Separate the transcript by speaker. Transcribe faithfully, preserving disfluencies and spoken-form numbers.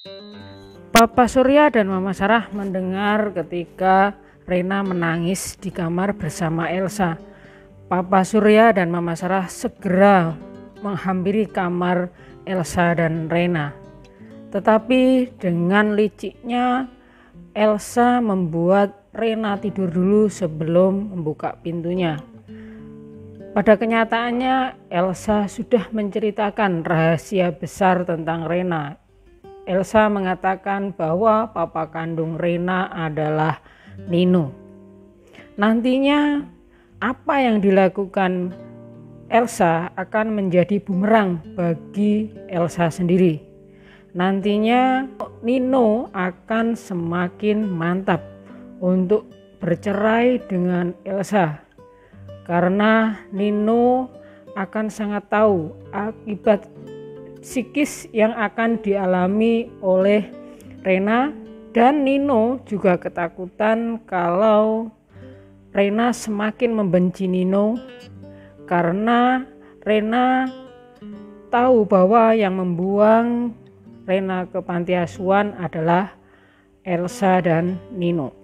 Speaker 1: Papa Surya dan Mama Sarah mendengar ketika Rena menangis di kamar bersama Elsa. Papa Surya dan Mama Sarah segera menghampiri kamar Elsa dan Rena. Tetapi dengan liciknya Elsa membuat Rena tidur dulu sebelum membuka pintunya. Pada kenyataannya Elsa sudah menceritakan rahasia besar tentang Rena. Elsa mengatakan bahwa papa kandung Rena adalah Nino. Nantinya apa yang dilakukan Elsa akan menjadi bumerang bagi Elsa sendiri. Nantinya Nino akan semakin mantap untuk bercerai dengan Elsa, karena Nino akan sangat tahu akibat psikis yang akan dialami oleh Rena, dan Nino juga ketakutan kalau Rena semakin membenci Nino karena Rena tahu bahwa yang membuang Rena ke panti asuhan adalah Elsa dan Nino.